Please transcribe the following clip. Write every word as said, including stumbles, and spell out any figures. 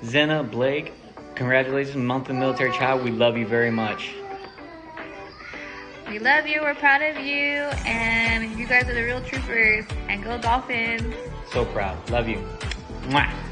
Zena, Blake, congratulations, monthly military child. We love you very much. We love you, we're proud of you, and you guys are the real troopers. And go Dolphins. So proud. Love you. Mwah.